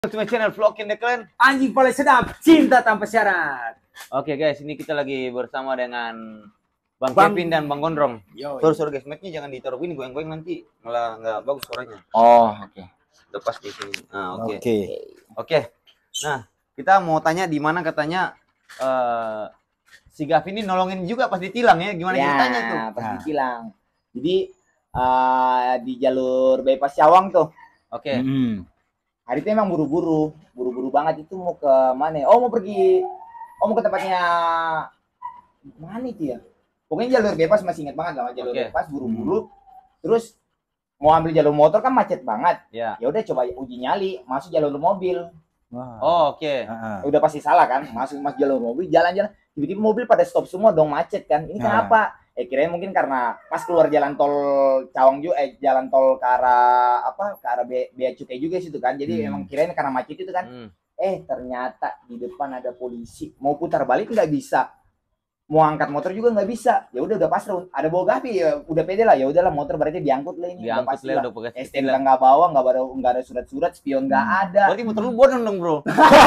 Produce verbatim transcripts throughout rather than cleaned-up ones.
Ultimate Channel Vlog in the Clan. Anjing paling sedap, cinta tanpa syarat. Oke guys, ini kita lagi bersama dengan Bang, Bang- Kevin dan Bang Gondrong. Yo. Sorry, sorry guys, mic-nya jangan ditaruh gini, goyang-goyang nanti malah nggak bagus suaranya. Oh, oke. Lepas di sini. Nah, oke. Oke. Oke. Nah, kita mau tanya di mana katanya eh si Gavin ini nolongin juga pas ditilang ya. Gimana Ya, ceritanya tuh? pas Nah. ditilang. Jadi eh, di jalur bypass Cawang tuh. Oke. Hmm. Hari itu emang buru-buru, buru-buru banget itu mau ke mana? ya? Oh mau pergi, oh mau ke tempatnya mana itu ya? Pokoknya jalur bebas masih ingat banget lah jalur Oke. bebas buru-buru. Terus mau ambil jalur motor kan macet banget. Ya. Ya udah coba uji nyali, masuk jalur mobil. Wah. Oh, oke. Ah, ah. Udah pasti salah kan? Masuk masuk jalur mobil, jalan-jalan. Tiba-tiba mobil pada stop semua dong macet kan. Ini Nah. kenapa? Eh kirain mungkin karena pas keluar jalan tol Cawang juga, eh jalan tol ke arah apa? Ke arah Be- Bea Cukai juga situ kan. Jadi Hmm. emang kirain karena macet itu kan. Hmm. Eh ternyata di depan ada polisi. Mau putar balik nggak bisa. Mau angkat motor juga nggak bisa. Ya udah udah pasrah. Ada bawa gapi ya udah pede lah. Ya udahlah motor berarti diangkut lah ini. Udah Diangkut pasti lah lah. udah pakai S T N K nggak bawa, nggak ada nggak ada surat-surat, spion nggak Hmm. ada. Berarti motor lu bodong dong, Bro.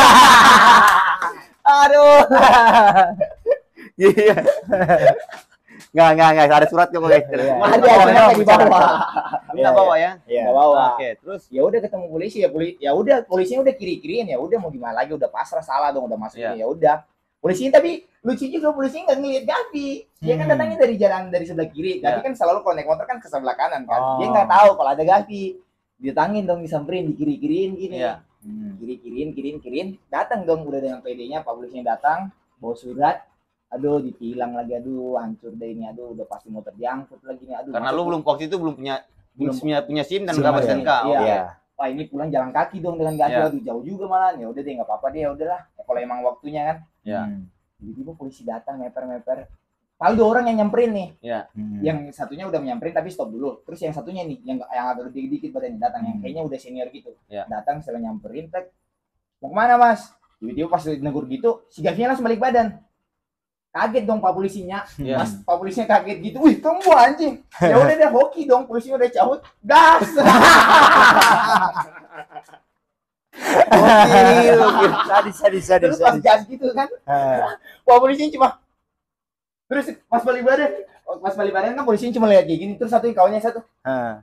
Aduh. Iya. Nggak, nggak, nggak. Ada surat kok, guys. Ada Cuma ada lu bawa ada ya. di bawah. Lu nggak bawa ya? Iya. Nggak bawa. Oke, terus Ya udah ketemu polisi ya polisi ya udah polisinya udah kiri-kiriin ya udah mau gimana lagi udah pasrah salah dong udah masuk Iya. ya udah polisinya tapi lucu juga polisinya nggak ngeliat Gavi dia kan Hmm. datangnya dari jalan dari sebelah kiri Gavi Iya. kan selalu kalau naik motor kan ke sebelah kanan kan Oh. dia nggak tahu kalau ada Gavi ditangin dong disamperin di kiri-kiriin gini Iya. Hmm. kiri-kiriin kiriin kiriin datang dong udah dengan P D-nya pak polisinya datang bawa surat aduh ditilang lagi aduh hancur deh ini aduh udah pasti motor diangkut lagi nih aduh karena masuk- lu belum waktu itu belum punya belum Belum. punya punya SIM dan SIM, nggak iya. S T N K. Iya. Oke. Iya. wah ini pulang jalan kaki dong dengan Gavi Iya. aduh jauh juga malah ya udah deh nggak apa-apa deh ya udahlah ya, kalau emang waktunya kan Iya. Hmm. tiba-tiba polisi datang meper-meper paling dua orang yang nyamperin nih Hmm. yang satunya udah nyamperin tapi stop dulu terus yang satunya nih yang yang agak gede dikit badannya datang yang Hmm. kayaknya udah senior gitu Ya. datang setelah nyamperin tek mau kemana mas tiba-tiba pas negur gitu si Gavinya langsung balik badan kaget dong pak polisinya Iya. mas pak polisinya kaget gitu wih kamu anjing ya udah deh hoki dong polisinya udah cabut gas Gokil, gokil. Sadis, sadis, sadis, terus pas sadis. gas gitu kan Ah. Wah polisinya cuma terus pas balik badan pas balik badan kan polisinya cuma lihat kayak gini terus satu kawannya satu Ah.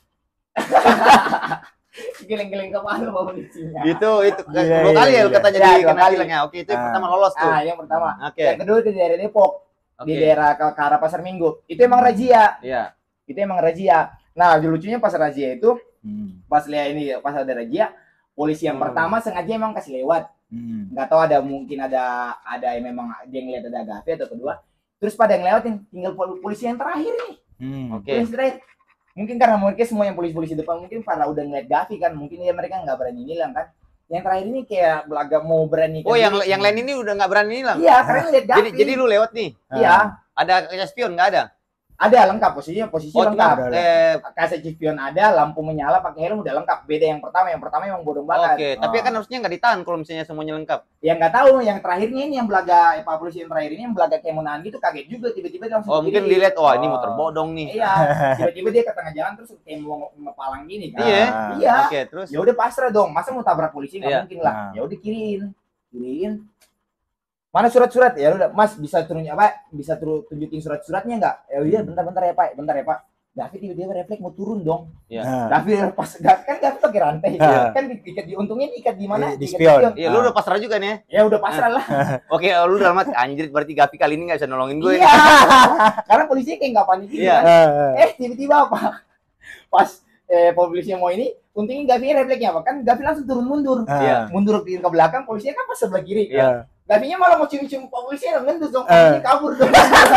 geleng-geleng kepala pak polisinya Gitu, itu Iya, dua iya, kali ya iya. lu katanya Iya, di dua kena kali. tilangnya. Oke, itu yang Ah. pertama lolos tuh. ah yang pertama Oke. yang kedua di daerah Depok di Oke. daerah ke, ke arah Pasar Minggu itu emang razia Iya. itu emang razia nah lucunya pas razia itu Hmm. pas lihat ini pas ada razia polisi yang Hmm. pertama sengaja emang kasih lewat Hmm. nggak tahu ada mungkin ada ada yang memang dia ngeliat ada Gavi atau kedua terus pada yang lewatin tinggal pol- polisi yang terakhir nih Hmm. Oke. polisi terakhir mungkin karena mungkin semua yang polisi-polisi depan mungkin pada udah ngeliat Gavi kan mungkin ya mereka nggak berani nilang kan yang terakhir ini kayak agak mau berani Oh, yang yang lain ini udah nggak berani nilang. iya karena ngeliat Gavi Jadi jadi lu lewat nih. iya Ada kaca spion nggak ada? ada lengkap posisinya posisi Oh, lengkap cuma ada. eh kaca spion ada lampu menyala pakai helm udah lengkap beda yang pertama yang pertama emang bodong banget oke, tapi kan harusnya nggak ditahan kalau misalnya semuanya lengkap. yang nggak tahu yang terakhirnya ini yang belaga eh, Pak polisi yang terakhir ini yang belaga kayak mau nahan gitu kaget juga tiba-tiba dia langsung Oh, mungkin kiri. dilihat wah ini Oh. motor bodong nih. iya tiba-tiba dia ke tengah jalan terus kayak mau ngepalang gini kan Iya. Ah. iya Oke, terus ya udah pasrah dong masa mau tabrak polisi nggak Iya. mungkin lah Nah. ya udah kiriin kiriin mana surat-surat ya udah mas bisa turun apa bisa turun tunjukin surat-suratnya nggak ya iya bentar-bentar ya pak bentar ya pak David tiba-tiba refleks mau turun dong Nah. David pas kan David pakai rantai Iya. kan diikat di untungnya diikat di mana Di- di Diikat spion. iya lu udah pasrah juga nih. ya udah pasrah lah Oke, lu dalam hati anjir berarti Gavi kali ini nggak bisa nolongin gue. iya karena polisi kayak nggak panik gitu Iya. kan Ah. eh tiba-tiba apa pas eh polisi mau ini untungnya Gavi refleksnya apa kan Gavi langsung turun mundur Ah. Iya. mundur ke ke belakang polisinya kan pas sebelah kiri Iya. Gavinya malah mau cium-cium pak polisi yang ngendus dong Eh. polisinya kabur dong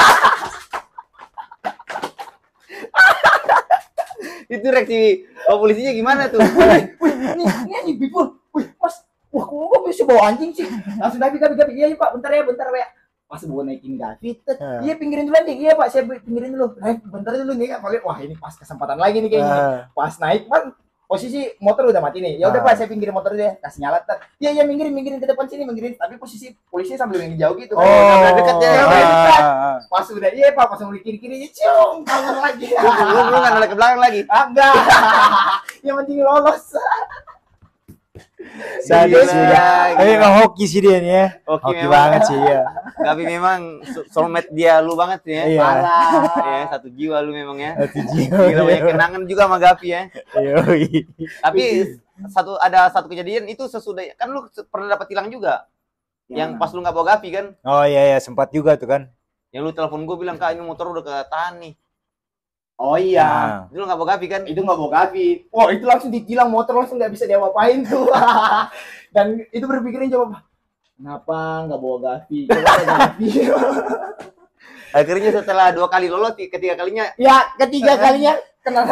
Itu reaksi oh, polisinya gimana tuh? wih ini ini anjing bipul wih mas wah kok bisa bawa anjing sih langsung Gavi Gavi Gavi iya iya, pak bentar ya bentar ya pas bawa naikin Gavi tet, Eh. iya pinggirin dulu anjing iya pak saya pinggirin dulu naik bentar dulu nih kan wah ini pas kesempatan lagi nih kayaknya Ah. pas naik kan posisi motor udah mati nih ya udah Ah. pak saya pinggirin motor deh kasih nyala tet iya iya minggirin minggirin ke depan sini minggirin tapi posisi polisi sambil yang jauh gitu Oh. kan udah deket ya Ah. udah dekat. Ah. Pas udah iya pak pas mau kiri kiri cium kabur lagi Lu lu nggak nolak ke belakang lagi. ah, enggak yang penting lolos Sadis Gila, ya. Tapi gila. emang hoki sih dia nih ya. Oke, Hoki memang. banget sih ya. Gavi memang so- soulmate dia lu banget sih ya. Iya. Parah. Ya, satu jiwa lu memang ya. Satu jiwa. Gila banyak kenangan juga sama Gavi ya. Yoi. Tapi satu ada satu kejadian itu sesudah kan lu se- pernah dapat tilang juga. Yang pas lu nggak bawa Gavi kan. Oh iya ya sempat juga tuh kan. Yang lu telepon gue bilang, "Kak, ini motor udah ketahan nih." Oh iya. Nah, Itu lu nggak bawa Gavi kan? Itu nggak bawa Gavi. Wah, itu langsung ditilang, motor langsung nggak bisa diapa-apain tuh. Dan itu berpikirin coba, kenapa nggak bawa Gavi? Coba ada Gavi. Akhirnya setelah dua kali lolos, ketiga kalinya Ya, ketiga kalinya kena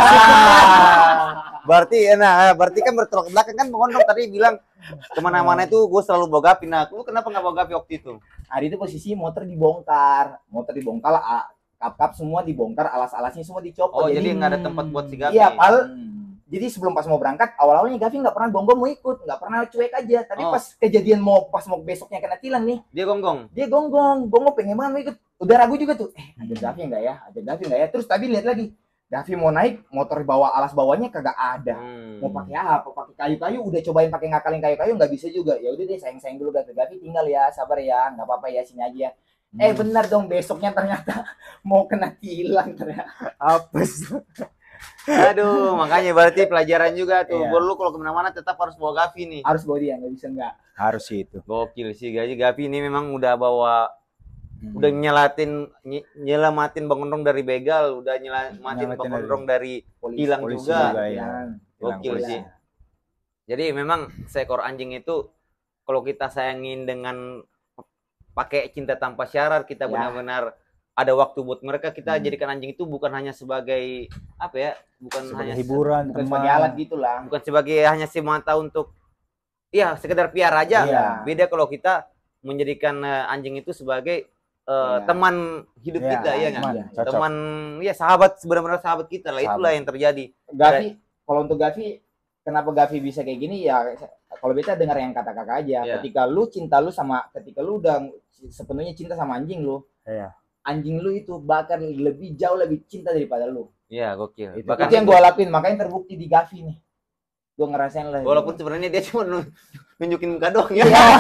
berarti ya, nah berarti kan bertolak belakang kan Bang Gondrong tadi bilang kemana-mana itu gue selalu bawa Gavi. Nah, lu kenapa nggak bawa Gavi waktu itu? Hari itu posisi motor dibongkar, motor dibongkar, ah, kap-kap semua dibongkar, alas-alasnya semua dicopot. Oh, jadi nggak ada tempat buat si Gavi. Iya, pal. hmm. Jadi sebelum pas mau berangkat, awal-awalnya Gavi nggak pernah bonggong mau ikut, nggak pernah cuek aja. Tapi Oh. pas kejadian mau pas mau besoknya kena tilang nih, Dia gonggong. dia gonggong, gonggong pengen banget mau ikut. Udah ragu juga tuh, eh ada Gavi nggak ya, ada Gavi nggak ya. Terus tadi lihat lagi, Gavi mau naik, motor bawa alas bawahnya kagak ada. Hmm. Mau pakai apa? Pakai kayu-kayu, udah cobain pakai ngakalin kayu-kayu nggak bisa juga. Ya udah deh, sayang-sayang dulu Gavi. Gavi tinggal ya, sabar ya, nggak apa-apa ya, sini aja. Eh benar dong, besoknya ternyata mau kena tilang ternyata. Apes. Aduh, makanya berarti pelajaran juga tuh. Iya. Buat lu kalau kemana-mana tetap harus bawa Gavi nih. Harus bawa dia, nggak bisa nggak. Harus sih itu. Gokil sih, Gaji Gavi ini memang udah bawa, Hmm. udah nyelatin, ny- nyelamatin Bang Gondrong dari begal, udah nyelamatin Nyelamatin Bang dari- Gondrong dari Polisi, hilang polisi juga. juga, ya. Tilang. Gokil Hilang sih. Jadi memang seekor anjing itu kalau kita sayangin dengan pakai cinta tanpa syarat, kita Ya. benar-benar ada waktu buat mereka, kita Hmm. jadikan anjing itu bukan hanya sebagai apa ya, bukan Sebagai hanya hiburan, Bukan teman. sebagai alat gitulah. bukan sebagai hanya semata untuk ya sekedar piara aja. Iya. Beda kalau kita menjadikan eh, anjing itu sebagai eh, Iya. teman hidup Iya, kita ya nggak? teman, Iya. cocok. Teman ya sahabat, sebenarnya sahabat kita lah, itulah Sahabat. yang terjadi. Gavi, kalau untuk Gavi, kenapa Gavi bisa kayak gini ya? Kalau beta dengar yang kata kakak aja, Iya. ketika lu cinta lu sama, ketika lu udah sepenuhnya cinta sama anjing lu, Iya. anjing lu itu bahkan lebih jauh lebih cinta daripada lu. Ya gokil. Itu- Bahkan itu yang gue lakuin, makanya terbukti di Gavi nih. Gue ngerasain lah. walaupun sebenarnya dia cuma nun- nunjukin muka doang ya. Iya.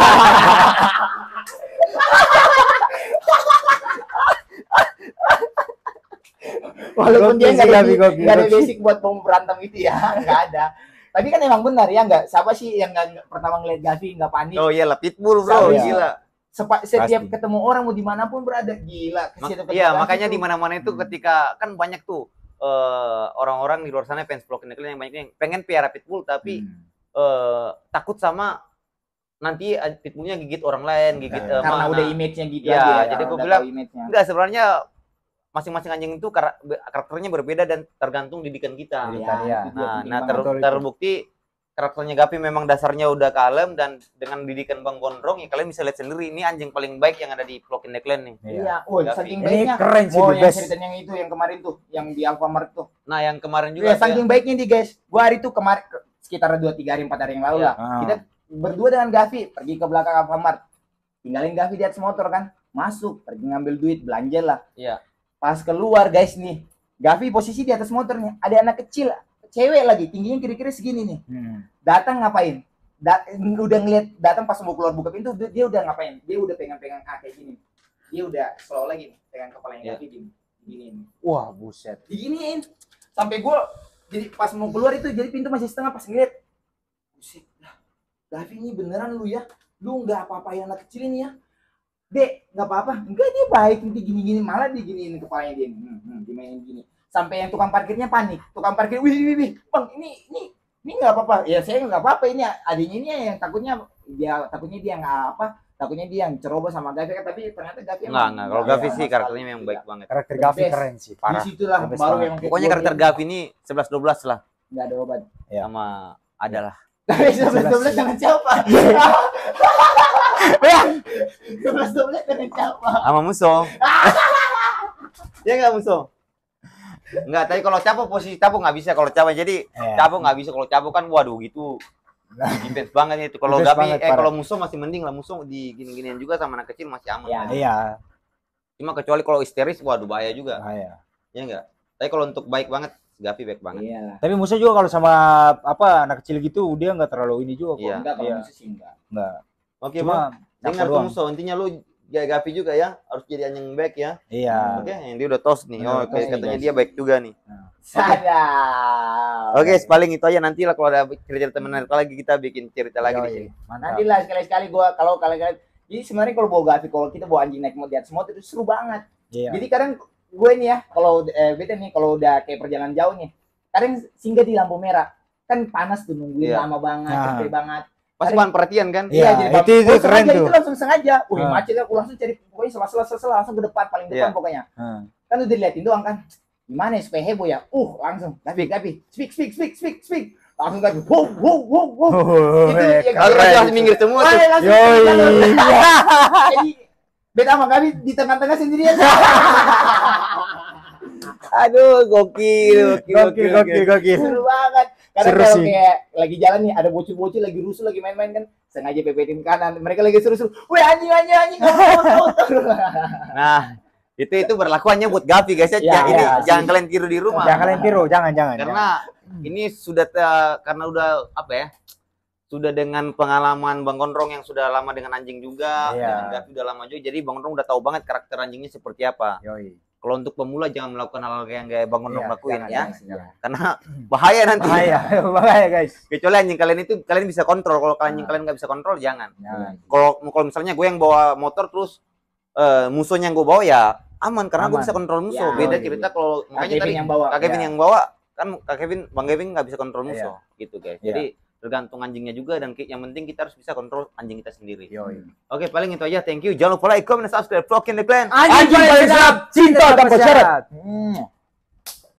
Walaupun dia Gokil nggak sih, ada, Gavi, gokil, nggak ada gokil. basic buat mau berantem itu ya, nggak ada. Tapi kan emang benar ya nggak? Siapa sih yang nggak pertama ngeliat Gavi nggak panik? Oh iya lah, pitbull bro, Iya. gila. Sepa- setiap Pasti. ketemu orang mau dimanapun berada, gila. Mak- Setiap ketemu iya, Gavi makanya tuh, di mana-mana itu Hmm. ketika kan banyak tuh eh, orang-orang di luar sana fans Flock and Declan yang banyak yang pengen piara pitbull tapi Hmm. eh, takut sama nanti eh, pitbullnya gigit orang lain, gigit eh, karena mana. udah image-nya gitu Iya, aja. ya, jadi karena gua udah bilang, tahu image-nya. Enggak, sebenarnya masing-masing anjing itu kar- karakternya berbeda dan tergantung didikan kita. Didikan, iya. itu dia Nah, penting nah banget. ter- Betul itu. terbukti karakternya Gavi memang dasarnya udah kalem dan dengan didikan Bang Gondrong ya kalian bisa lihat sendiri ini anjing paling baik yang ada di Flock and Declan nih. Iya. Iya, oh Gavi. saking Ini baiknya. keren sih, Oh, the yang best. ceritanya yang itu yang kemarin tuh, yang di Alfamart tuh. Nah, yang kemarin Iya, juga dia- saking baiknya nih guys. Gua hari itu kemarin ke- sekitar dua tiga hari empat hari yang lalu Iya. lah. Ah. Kita berdua dengan Gavi pergi ke belakang Alfamart. Tinggalin Gavi di atas motor kan. Masuk, pergi ngambil duit, belanja lah. Iya. Pas keluar guys nih, Gavi posisi di atas motornya. Ada anak kecil, cewek lagi, tingginya kira-kira segini nih. Hmm. Datang ngapain? Da- udah ngeliat datang pas mau keluar buka pintu, dia dia udah ngapain? Dia udah pegang-pegang ah kayak gini. Dia udah slow lagi nih, pegang kepalanya Iya. Gavi gini. Diginiin. Wah, buset. Diginiin. Sampai gua jadi pas mau keluar itu jadi pintu masih setengah pas ngeliat. Buset lah. Gavi ini beneran lu ya? Lu nggak apa-apain anak kecil ini ya? Dek, nggak apa-apa. Enggak, dia baik nanti gini-gini, malah diginiin kepalanya dia. Hmm, hmm, dimainin gini. Sampai yang tukang parkirnya panik. Tukang parkir, wih, wih, wih, bang, ini, ini, ini nggak apa-apa. Ya saya nggak apa-apa. Ini adanya ini yang takutnya dia, takutnya dia nggak apa, takutnya dia yang ceroboh sama Gavi. Tapi ternyata Gavi Enggak, enggak. Kalau ya, Gavi sih sama karakternya sekali memang tidak. baik banget. Karakter The Gavi best. keren sih, Di parah. situlah The best baru banget. yang Pokoknya karakter Gavi ini sebelas dua belas lah nggak ada obat. Iya. sama adalah. Tapi sebelas dua belas dengan siapa? Sebelas dua belas dengan siapa? Sama musuh. Ya enggak musuh? Enggak, tapi kalau Capo posisi Capo nggak bisa kalau Capo. Jadi Iya. Capo nggak bisa kalau Capo kan waduh gitu. Defense banget itu. Kalau Defense Gavi banget, eh parah. kalau musuh masih mending lah, musuh di gini-ginian juga sama anak kecil masih aman. Iya. lah. Iya. Cuma kecuali kalau histeris waduh bahaya juga. Bahaya. Ya enggak? Tapi kalau untuk baik banget Gavi baik banget. Iya. Tapi Musa juga kalau sama apa anak kecil gitu dia nggak terlalu ini juga kok. Iya. Enggak, kalau Iya. musuh sih enggak. Enggak. Oke, Cuma Bang. Dengar Dengar tuh Musa, intinya lu kayak Gavi juga ya, harus jadi anjing baik ya. Iya. Oke, yang dia udah tos nih. Benar, Oh, tos oke, nih, katanya guys. dia baik juga nih. Sadar. Oke, paling itu aja, nanti lah kalau ada cerita menarik lagi kita bikin cerita lagi di Yoi, sini. Mantap. Nanti lah sekali-sekali gua kalau kalian jadi sebenarnya kalau bawa Gavi, kalau kita bawa anjing naik mau di atas motor itu seru banget. Iya. Jadi kadang gue nih ya, kalau eh, bete nih kalau udah kayak perjalanan jauh nih, kadang singgah di lampu merah. Kan panas tuh nungguin Iya. lama banget, Nah. capek banget. Pasti bahan perhatian kan? Iya, jadi itu- itu oh, keren sengaja, tuh. Itu langsung sengaja. Wih, Ah. macet aku langsung cari pokoknya sela-sela sela langsung ke depan, paling depan Iya. pokoknya. Hmm. Kan udah diliatin doang kan. Gimana ya supaya heboh ya? Uh, langsung. Gavi, Gavi, speak, speak, speak, speak, speak. Langsung Gavi. Wow, wow, wow, wow. Oh, Itu eh, yang Kalau keren. harus minggir semua Wah, tuh. langsung Yoi. jalan. Jadi beda sama Gavi di tengah-tengah sendirian. Aduh, gokil, gokil, Gokil, gokil, gokil. Seru banget. Kadang Seru kalau sih. kayak lagi jalan nih, ada bocil-bocil lagi rusuh, lagi main-main kan, sengaja pepetin kanan. Mereka lagi seru-seru. Weh, anjing, anjing, anjing. Nah, itu itu berlakuannya buat Gavi guys ya. Iya, Jangan- ini iya, jangan sih. kalian tiru di rumah. Jangan kalian tiru, jangan, jangan. Karena ini sudah te- karena udah apa ya? Sudah dengan pengalaman Bang Gondrong yang sudah lama dengan anjing juga, Iya. dengan Gavi udah lama juga. Jadi Bang Gondrong udah tahu banget karakter anjingnya seperti apa. Yoi. Kalau untuk pemula jangan melakukan hal yang kayak Bang Gondrong Iya, lakuin jangan, ya. jangan, jangan. Karena bahaya nanti. Bahaya, bahaya guys. Kecuali anjing kalian itu kalian bisa kontrol. Kalau anjing Nah. kalian nggak bisa kontrol jangan. Jangan. Kalau kalau misalnya gue yang bawa motor terus eh, musuhnya yang gue bawa ya aman karena gue Aman. bisa kontrol musuh. Ya, Beda iya. cerita kalau Kak makanya Kevin tadi yang bawa. Kak Kevin Ya. yang bawa kan Kak Kevin Bang Kevin nggak bisa kontrol musuh gitu guys. Iya. Jadi tergantung anjingnya juga dan ki- yang penting kita harus bisa kontrol anjing kita sendiri. Yoi. Oke, paling itu aja. Thank you. Jangan lupa like, comment, dan subscribe. Vlog in the clan. Anjing paling sedap, cinta tanpa syarat. Hmm.